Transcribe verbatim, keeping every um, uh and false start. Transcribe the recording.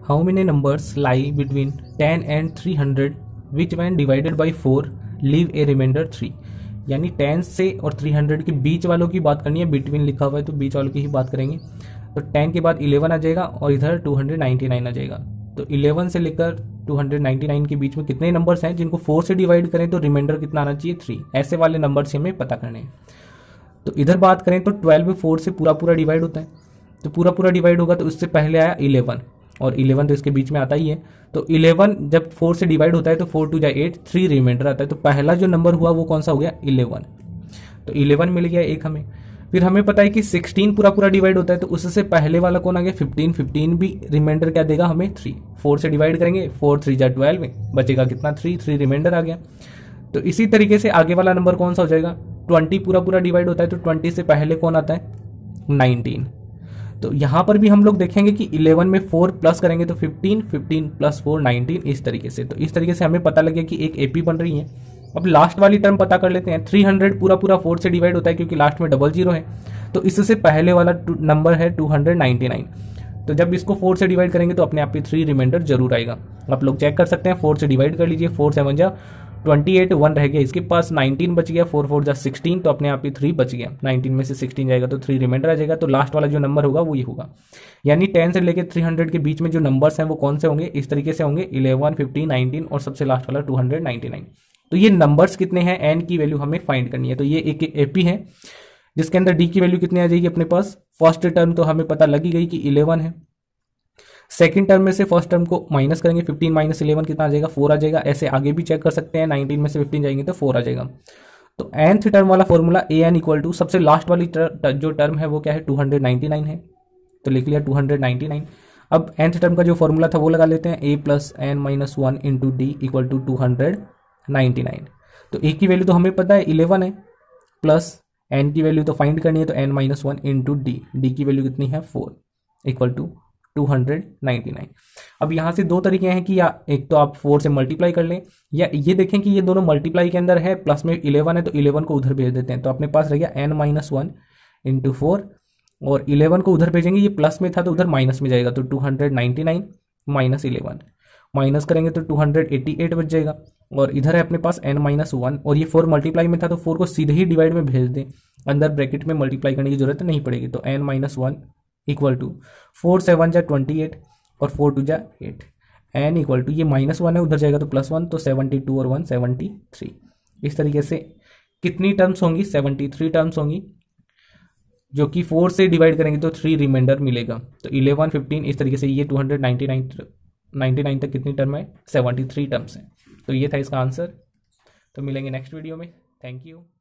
How many numbers lie between ten and three hundred which when divided by four leave a remainder three. यानी ten से और three hundred के बीच वालों की बात करनी है, बिटवीन लिखा हुआ है तो बीच वालों की ही बात करेंगे। तो टेन के बाद इलेवन आ जाएगा और इधर टू हंड्रेड नाइन्टी नाइन आ जाएगा। तो इलेवन से लेकर टू हंड्रेड नाइन्टी नाइन के बीच में कितने नंबर्स हैं जिनको फोर से डिवाइड करें तो रिमाइंडर कितना आना चाहिए, थ्री। ऐसे वाले नंबर से हमें पता करने हैं। तो इधर बात करें तो ट्वेल्व फोर से पूरा पूरा डिवाइड होता है, तो पूरा पूरा डिवाइड होगा तो उससे पहले आया इलेवन, और इलेवन तो इसके बीच में आता ही है। तो इलेवन जब फोर से डिवाइड होता है तो फोर टू जा एट, थ्री रिमाइंडर आता है। तो पहला जो नंबर हुआ वो कौन सा हो गया, इलेवन। तो इलेवन मिल गया एक हमें। फिर हमें पता है कि सिक्सटीन पूरा पूरा डिवाइड होता है, तो उससे पहले वाला कौन आ गया, फिफ्टीन। फिफ्टीन भी रिमाइंडर क्या देगा हमें, थ्री। फोर से डिवाइड करेंगे, फोर थ्री जा ट्वेल्व, बचेगा कितना, थ्री। थ्री रिमाइंडर आ गया। तो इसी तरीके से आगे वाला नंबर कौन सा हो जाएगा, ट्वेंटी पूरा पूरा डिवाइड होता है, तो ट्वेंटी से पहले कौन आता है, नाइनटीन। तो यहां पर भी हम लोग देखेंगे कि इलेवन में फोर प्लस करेंगे तो fifteen, fifteen plus four nineteen, इस तरीके से। तो इस तरीके से हमें पता लग गया कि एक एपी बन रही है। अब लास्ट वाली टर्म पता कर लेते हैं। थ्री हंड्रेड पूरा पूरा फोर से डिवाइड होता है क्योंकि लास्ट में डबल जीरो है, तो इससे पहले वाला नंबर है टू हंड्रेड नाइन्टी नाइन। तो जब इसको फोर से डिवाइड करेंगे तो अपने आप ही थ्री रिमाइंडर जरूर आएगा। आप लोग चेक कर सकते हैं, फोर से डिवाइड कर लीजिए, फोर सेवन जा ट्वेंटी एट, वन रह गया इसके पास, नाइनटीन बच गया, फोर फोर जा सिक्सटीन, तो अपने आप ही थ्री बच गया। नाइनटीन में से सिक्सटीन जाएगा तो थ्री रिमाइंडर आ जाएगा। तो लास्ट वाला जो नंबर होगा वो ये होगा। यानी टेन से लेकर थ्री हंड्रेड के बीच में जो नंबर्स हैं वो कौन से होंगे, इस तरीके से होंगे, इलेवन, फिफ्टीन, नाइनटीन और सबसे लास्ट वाला टू हंड्रेड नाइन्टी नाइन। तो ये नंबर्स कितने हैं, एन की वैल्यू हमें फाइंड करनी है। तो ये एक एपी है जिसके अंदर डी की वैल्यू कितनी आ जाएगी अपने पास। फर्स्ट टर्म तो हमें पता लगी गई कि इलेवन है। सेकंड टर्म में से फर्स्ट टर्म को माइनस करेंगे, फिफ्टीन माइनस इलेवन कितना आ जाएगा, फोर आ जाएगा। ऐसे आगे भी चेक कर सकते हैं, नाइनटीन में से फिफ्टीन जाएंगे तो फोर आ जाएगा। तो nth टर्म वाला formula a n equal to सबसे लास्ट वाली टर, जो टर्म है वो क्या है, टू हंड्रेड नाइन्टी नाइन है। तो लिख लिया टू हंड्रेड नाइन्टी नाइन। अब nth टर्म का जो फॉर्मूला था वो लगा लेते हैं, a plus n minus one into d equal to two hundred ninety nine. तो ए की वैल्यू तो हमें पता है इलेवन है, प्लस एन की वैल्यू तो फाइंड करनी है, तो n minus one into d, d की वैल्यू कितनी है, four, equal to two hundred ninety nine. अब यहां से दो तरीके हैं कि या एक तो आप फोर से मल्टीप्लाई कर लें, या ये देखें कि ये दोनों मल्टीप्लाई के अंदर है, प्लस में इलेवन है तो इलेवन को उधर भेज देते हैं। तो अपने पास रह गया n minus one into four, और इलेवन को उधर भेजेंगे, ये प्लस में था तो उधर माइनस में जाएगा। तो two hundred ninety nine minus eleven, minus करेंगे तो टू हंड्रेड एट्टी एट बच जाएगा। और इधर है अपने पास एन माइनस वन, और ये फोर मल्टीप्लाई में था तो फोर को सीधे ही डिवाइड में भेज दें, अंदर ब्रैकेट में मल्टीप्लाई करने की जरूरत नहीं पड़ेगी। तो n minus one equal to four seven जा ट्वेंटी एट और फोर टू जा एट, एन इक्वल टू ये माइनस वन है उधर जाएगा तो प्लस वन, तो सेवेंटी टू और वन सेवेंटी थ्री। इस तरीके से कितनी टर्म्स होंगी, सेवेंटी थ्री टर्म्स होंगी, जो कि फोर से डिवाइड करेंगे तो थ्री रिमाइंडर मिलेगा। तो इलेवन, फिफ्टीन, इस तरीके से ये two hundred ninety nine ninety nine तक कितनी टर्म है, सेवेंटी थ्री टर्म्स हैं। तो ये था इसका आंसर। तो मिलेंगे नेक्स्ट वीडियो में। Thank you.